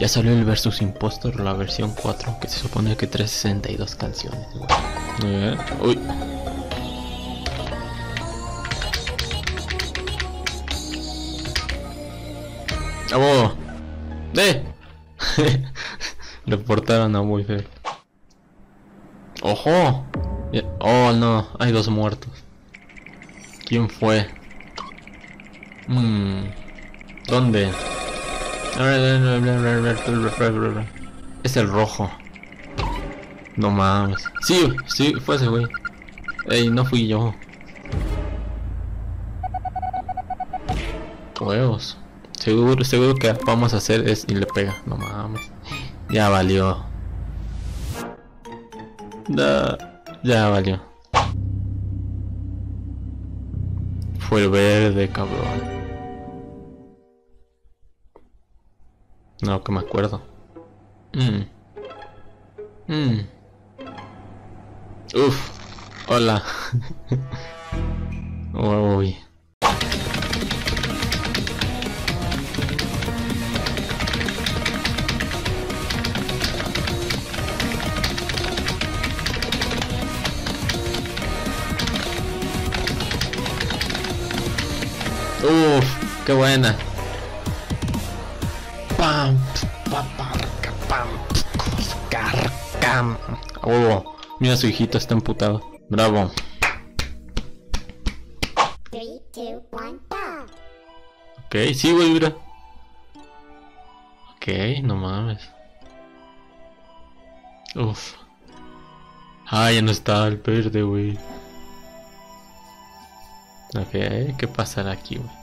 Ya salió el Versus Impostor, la versión 4, que se supone que 362 canciones, güey. Uy. ¡Oh! Reportaron a muy feo. ¡Ojo! Oh no, hay 2 muertos. ¿Quién fue? ¿Dónde? Es el rojo. No mames. Sí, fue ese güey. Ey, no fui yo. Huevos. Seguro que vamos a hacer es y le pega. No mames. Ya valió. Ya valió. Fue el verde, cabrón. No, que me acuerdo. Uf. Hola. Uy. Uf, qué buena. Pam, pam, cam. Oh, mira, su hijito está emputado. Bravo. 3, 2, 1, go. Ok, sí, güey, mira. Ok, no mames. Uf. Ah, ya no está el verde, güey. Ok, ¿qué pasará aquí, güey?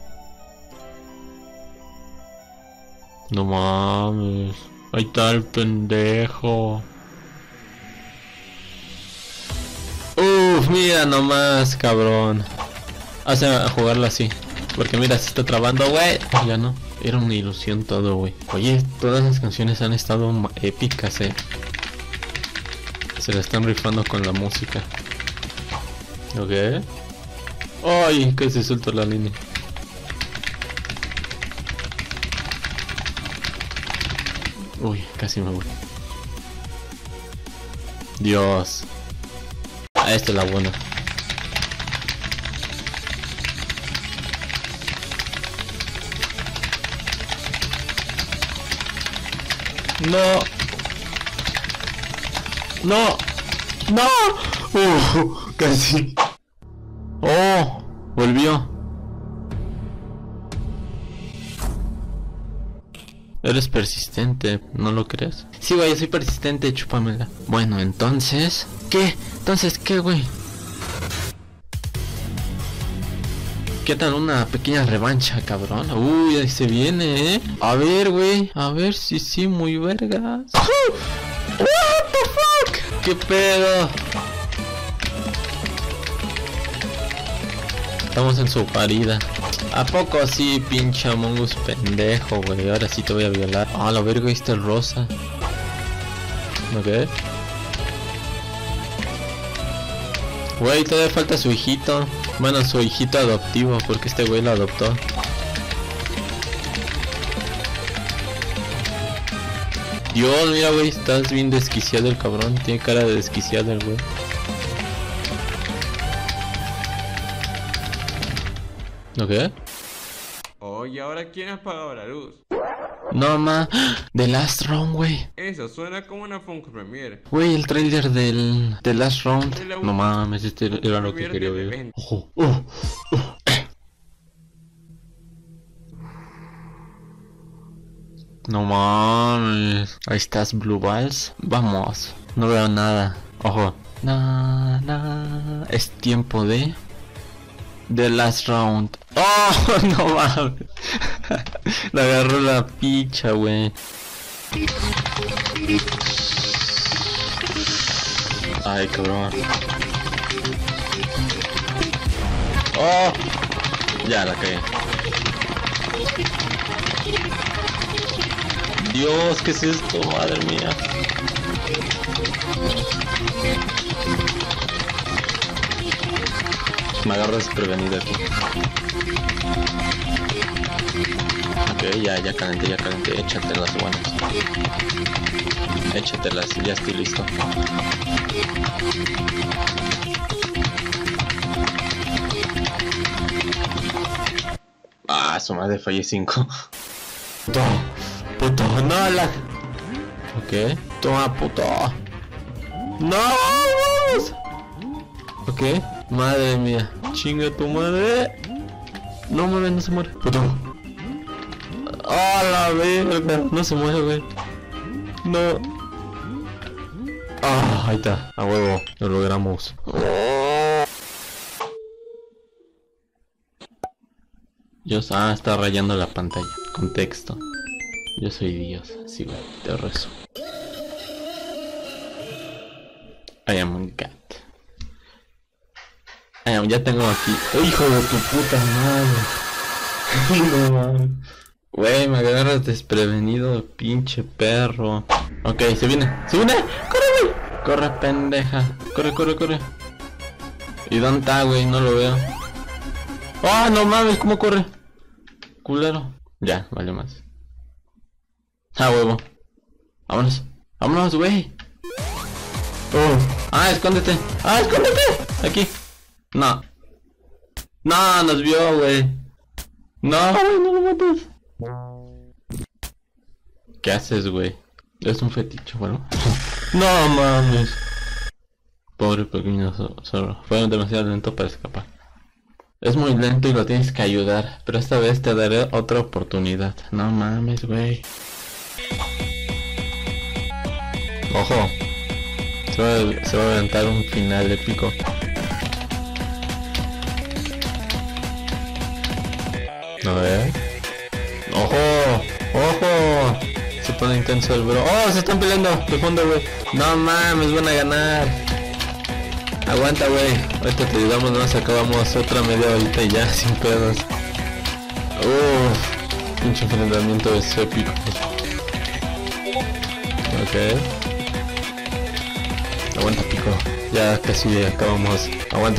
No mames. Ahí está el pendejo. Uf, mira nomás, cabrón. Hace a jugarlo así. Porque mira, se está trabando, güey. Ya no. Era una ilusión todo, güey. Oye, todas las canciones han estado épicas, Se la están rifando con la música. Ok. Ay, que se soltó la línea. Uy, casi me voy. Dios. Ah, esta es la buena. No. No. No. Casi. Oh, volvió. Eres persistente, ¿no lo crees? Sí, güey, soy persistente, chúpamela. Bueno, entonces... ¿Qué? Entonces, ¿qué, güey? ¿Qué tal una pequeña revancha, cabrón? Uy, ahí se viene, A ver, güey. A ver si sí, muy vergas. What the fuck? ¿Qué pedo? Estamos en su parida. ¿A poco así, pinche Among Us pendejo, güey? Ahora sí te voy a violar. Ah, la verga, este es rosa. Ok. Güey, todavía falta su hijito. Bueno, su hijito adoptivo, porque este güey lo adoptó. Dios, mira, güey, estás bien desquiciado el cabrón. Tiene cara de desquiciado el güey. ¿Ok? Oye, ¿ahora quién ha apagado la luz? No, ma. The Last Round, güey. Eso suena como una Funk Premiere. Güey, el trailer del The Last Round. No mames, este era lo que quería ver. Ojo. No mames. Ahí estás, Blue Balls. Vamos. No veo nada. Ojo. Es tiempo de... The Last Round. Oh, no mames. Le agarró la picha, güey. Ay, cabrón. Oh, ya la cagué. Dios, ¿qué es esto? Madre mía. Me agarro desprevenida aquí. Ok. ya calenté, échatelas buenas. Échatelas, ya estoy listo. Ah, su madre, fallé 5. Puto, no la... Ok, toma puto. No. Ok, madre mía, chinga tu madre. No mames, no se muere. Puto. ¡Ah, la verga! No se muere, güey. No. Ah, ahí está, a huevo, lo logramos. Está rayando la pantalla. Contexto. Yo soy Dios, sí, güey, te rezo. I am un cat. Ya tengo aquí. ¡Hijo de tu puta madre! No mames. Güey, me agarras desprevenido, pinche perro. Ok, se viene. ¡Corre, güey! Corre, pendeja. Corre. ¿Y dónde está, güey? No lo veo. ¡Oh, no mames! ¿Cómo corre? Culero. Ya, vale más. Ah, huevo. Vámonos, güey. Escóndete. ¡Escóndete! Aquí. No, nos vio, güey. No, güey, no lo mates. ¿Qué haces, güey? Es un fetiche, bueno. No mames. Pobre pequeño zorro. Fue demasiado lento para escapar. Es muy lento y lo tienes que ayudar. Pero esta vez te daré otra oportunidad. No mames, güey. Ojo. Se va a aventar un final épico. A ver. ¡Ojo! Se pone intenso el bro. ¡Oh! Se están peleando de fondo, güey. No mames, van a ganar. Aguanta, güey. Ahorita te ayudamos, nos acabamos otra media horita y ya, sin pedos. Pinche enfrentamiento es épico. Ok. Aguanta, pico. Ya casi acabamos. Aguanta.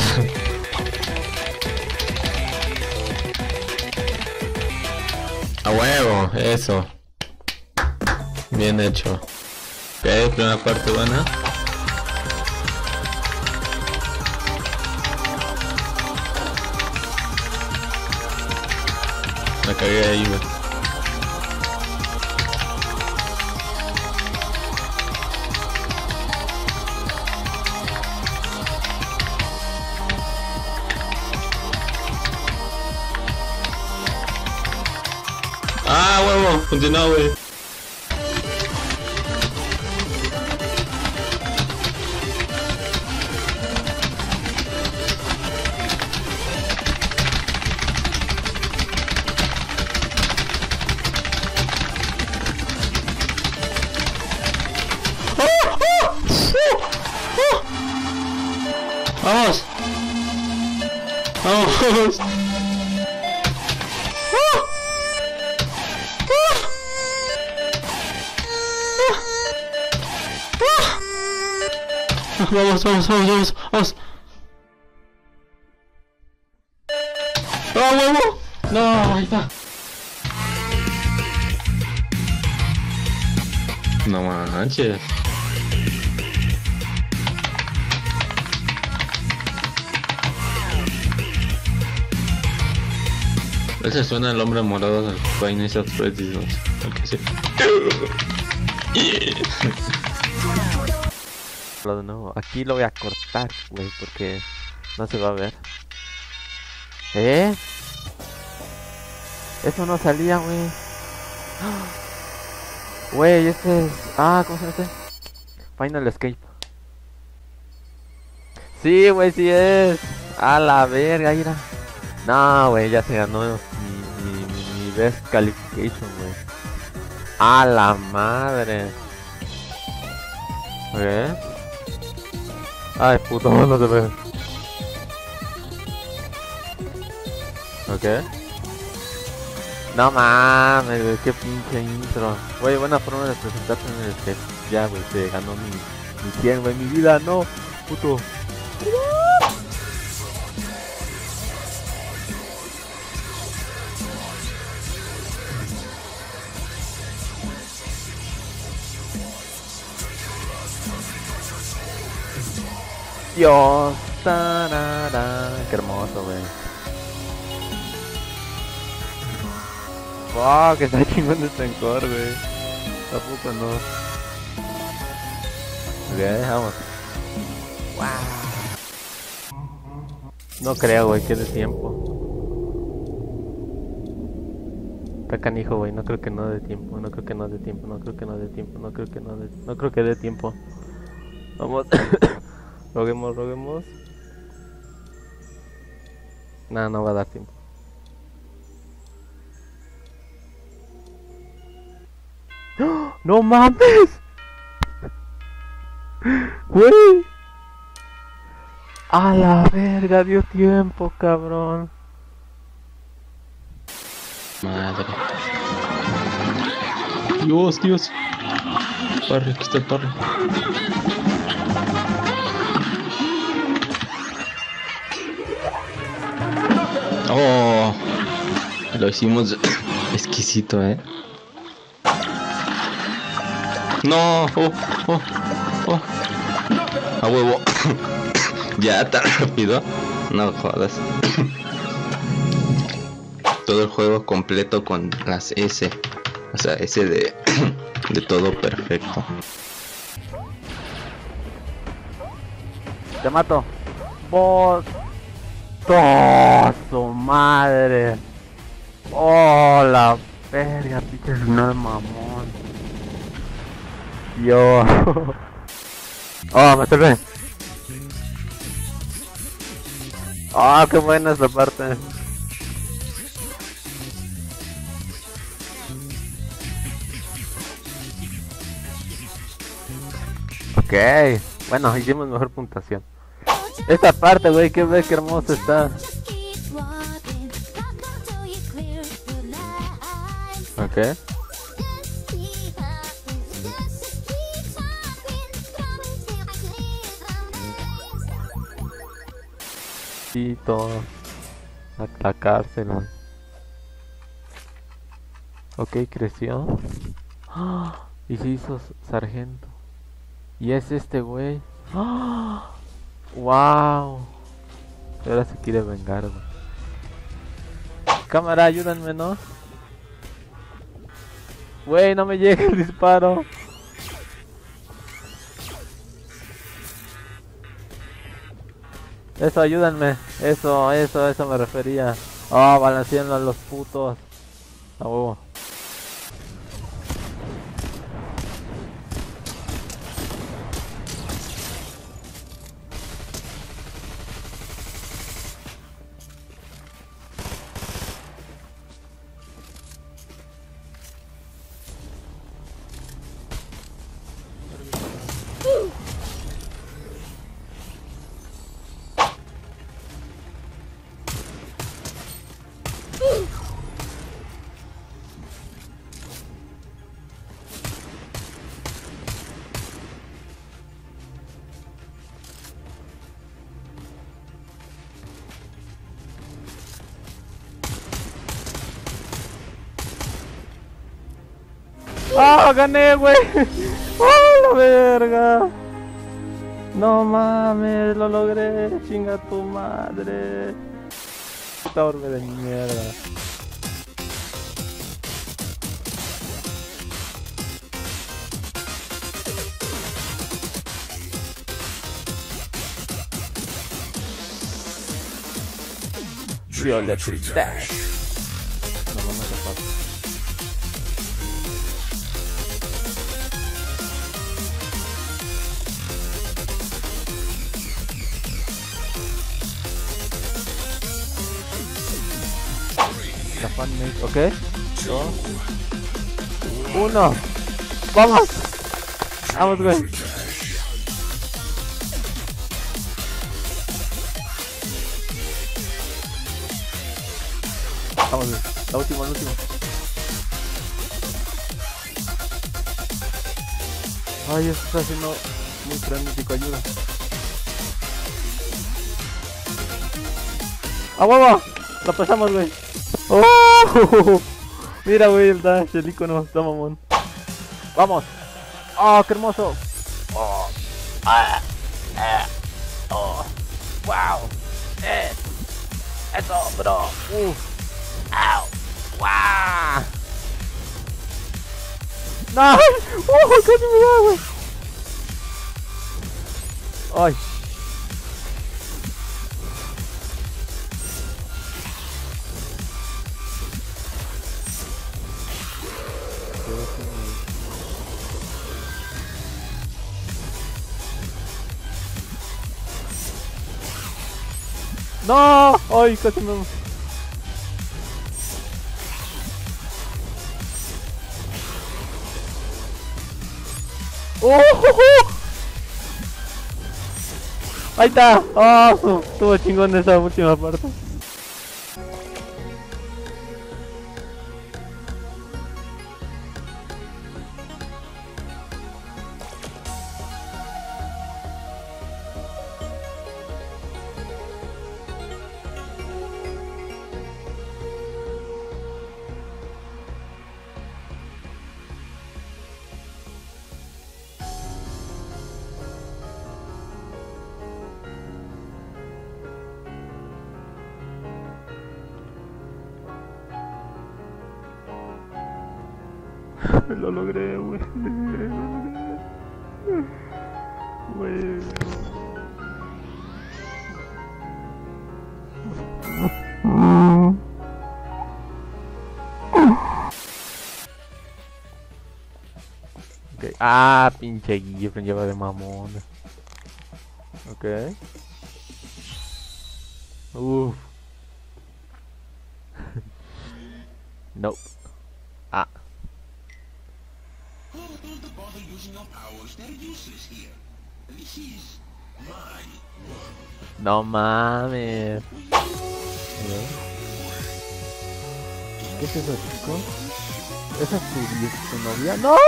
A huevo, eso. Bien hecho. Ok, primera parte buena. La cagué ahí, güey. Huevo, funcionó, güey. Vamos. Vamos. Huevo. No, ahí está. No manches. Ese suena el hombre morado del Five Nights at Freddy's 2. Aunque sí. De nuevo. Aquí lo voy a cortar, güey, porque no se va a ver. Eso no salía, güey. Güey, este es... ¿cómo se llama este? Final Escape. Sí, güey, sí es. A la verga, mira. No, güey, ya se ganó mi best qualification, güey. A la madre. Ay, puto, no se ve. No mames, güey, qué pinche intro. Güey, buena forma de presentarte en el que ya, güey, se ganó mi 100, güey, mi vida, no, puto. Dios. Tarara. Qué hermoso, güey. Wow, que está chingón de Tencor, güey. Tampoco no. Ok, vamos. Wow. No creo, güey, que dé tiempo. Está canijo, güey, no creo que no dé tiempo, no creo que no dé tiempo, no creo que no dé tiempo, no creo que no dé, no creo que dé tiempo. Vamos. Roguemos, roguemos. Nah, no va a dar tiempo. ¡Oh! ¡No mames! ¡Güey! A la verga, dio tiempo, cabrón. Madre. Dios, Dios. Parry, aquí está el parry. Oh, lo hicimos exquisito, No, oh. A huevo. Ya tan rápido. No jodas. Todo el juego completo con las S. O sea, S de todo perfecto. Te mato. Vos. ¡Oh, su madre! ¡Oh, la verga! Pinche no mamón. Yo. ¡Oh, me salvé! ¡Oh, qué buena esta parte! Ok, bueno, hicimos mejor puntuación. Esta parte, güey, que ve qué hermoso está. Ok. Y todo. La cárcel, güey. Ok, creció. ¡Ah! Y se hizo sargento. Y es este güey. ¡Ah! ¡Wow! Ahora se quiere vengar, güey. Cámara, ayúdenme, ¿no? Güey, no me llega el disparo. Eso, ayúdenme. Eso me refería. Oh, balanceando a los putos. A huevo. ¡Ah, gané, güey! ¡Oh, la verga! No mames, lo logré. Chinga tu madre. Puta orbe de mierda. Violet Dash. Nos vamos a pasar. Ok, 2, 1. ¡Vamos! ¡Vamos, güey! Vamos, güey. La última, la última. Ay, esto está haciendo muy frenético, ayuda. ¡A huevo! ¡Lo pasamos, güey! ¡Oh! Mira, güey, el dash, el icono, está mamón. ¡Vamos! ¡Oh, qué hermoso! ¡Oh! ¡Ah! ¡Ah! ¡Oh! eso, bro. Au. ¡Guau! ¡No! ¡Casi me da, güey! ¡Ay! ¡No! ¡Ay! Casi me... ¡Oh! ¡Ahí está! ¡Oh! Estuvo chingón esa última parte. Lo logré, güey. Güey. Okay. Ah, pinche Gifren lleva de mamón. Ok. Uff. Nope. Ah. No mames. ¿Qué es eso, chico? ¿Esa es tu novia? ¡No!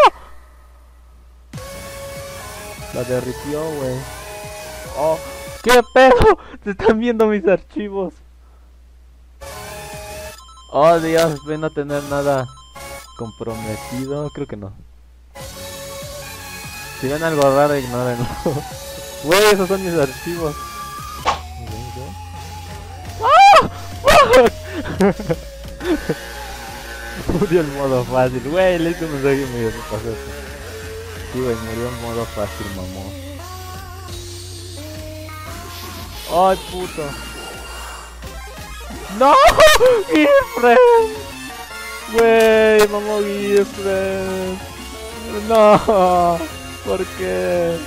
La derritió, güey. ¡Oh! ¿Qué pedo? Se están viendo mis archivos. Oh, Dios, espero no tener nada comprometido. Creo que no. Si ven algo raro, ignórenlo. Güey, esos son mis archivos. ¡Ah! Murió el modo fácil. Güey, le hice un mensaje y me pasó eso. Sí, güey, murió en modo fácil, mamón. ¡Ay, puto! ¡No! ¡Gifren! Güey, mamó Gifren. No, ¿por qué?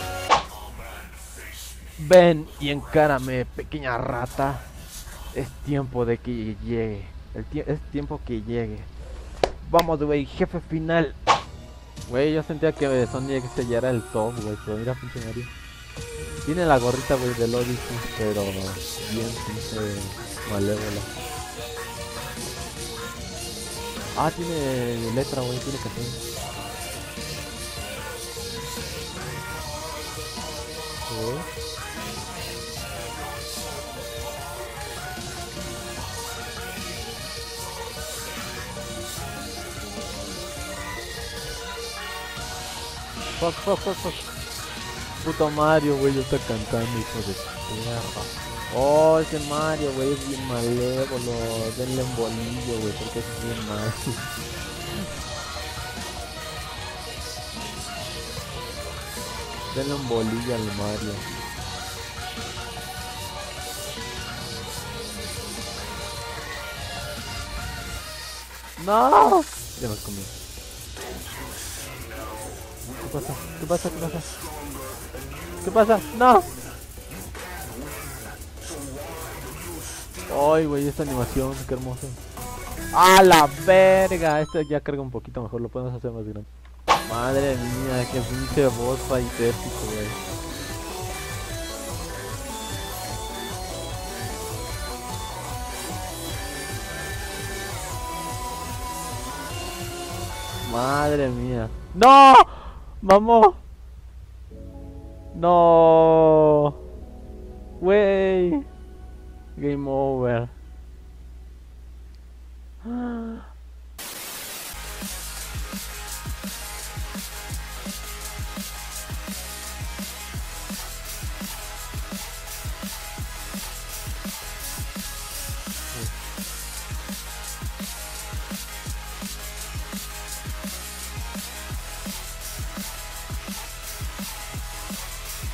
Ven y encárame, pequeña rata. Es tiempo de que llegue. Es tiempo que llegue. Vamos, güey, jefe final. Güey, yo sentía que Sonic ya era el top, güey, pero mira, pinche Mario. Tiene la gorrita, güey, del Odyssey, pero bien pinche malévola. Ah, tiene letra, güey, tiene canción. Fuck. Puto Mario, güey, yo está cantando, hijo de perra. Oh, ese Mario, güey, es bien malévolo. Denle un bolillo, güey, porque es bien mal. Denle un bolillo al Mario. ¡No! Ya nos comió. ¿Qué pasa? ¡No! ¡Ay, güey! Esta animación, qué hermosa. ¡Ah, la verga! Este ya carga un poquito mejor, lo podemos hacer más grande. Madre mía, qué pinche boss fight épico, güey. Madre mía. ¡No! ¡Mamó! ¡No! Wey. Game over.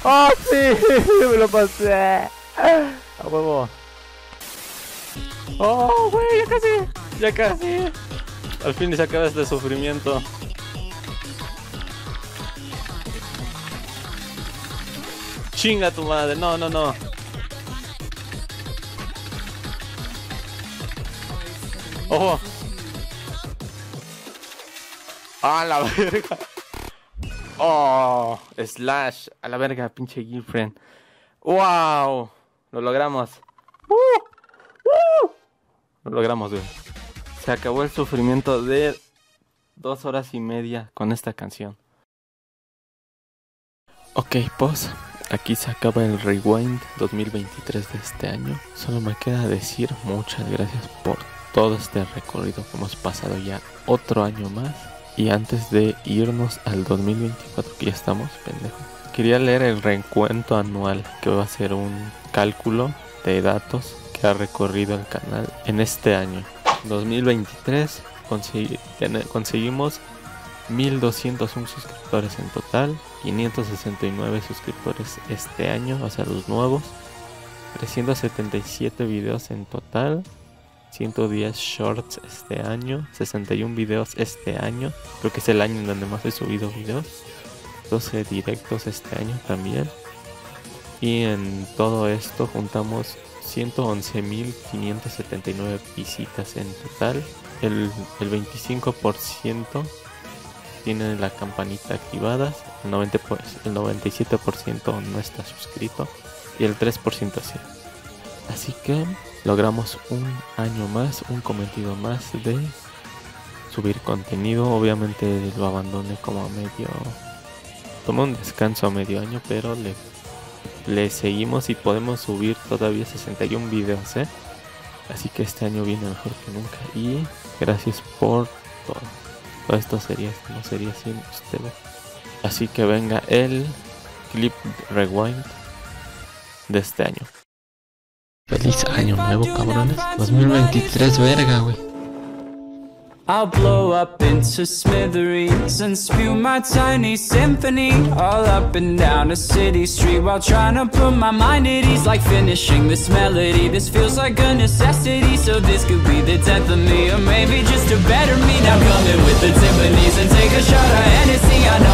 ¡Oh, sí! Me lo pasé. A huevo. ¡Oh, güey! Ya casi. Ya casi. Al fin se acaba este sufrimiento. Chinga tu madre. No, no, no. ¡Ojo! ¡Ah, la verga! ¡Oh! Slash. A la verga, pinche girlfriend. ¡Wow! Lo logramos. Lo logramos, güey. Se acabó el sufrimiento de 2 horas y media con esta canción. Ok, pues aquí se acaba el Rewind 2023 de este año. Solo me queda decir muchas gracias por todo este recorrido que hemos pasado ya otro año más. Y antes de irnos al 2024, que ya estamos, pendejo, quería leer el recuento anual, que va a ser un cálculo de datos que ha recorrido el canal en este año. 2023 conseguimos 1201 suscriptores en total, 569 suscriptores este año, o sea los nuevos, 377 videos en total, 110 shorts este año, 61 videos este año, creo que es el año en donde más he subido videos, 12 directos este año también, y en todo esto juntamos 111.579 visitas en total. El 25% tiene la campanita activada, el 97% no está suscrito y el 3% sí. Así que logramos un año más, un cometido más de subir contenido. Obviamente lo abandoné como a medio, tomé un descanso a medio año, pero le seguimos y podemos subir todavía 61 videos, así que este año viene mejor que nunca y gracias por todo. Todo esto no sería sin ustedes. Así que venga el clip Rewind de este año. Feliz año nuevo, cabrones. 2023, verga, güey. I'll blow up into smithereens and spew my tiny symphony all up and down a city street while trying to put my mind at ease, like finishing this melody. This feels like a necessity, so this could be the death of me, or maybe just a better me. Now come in with the timpanis and take a shot of Hennessy. I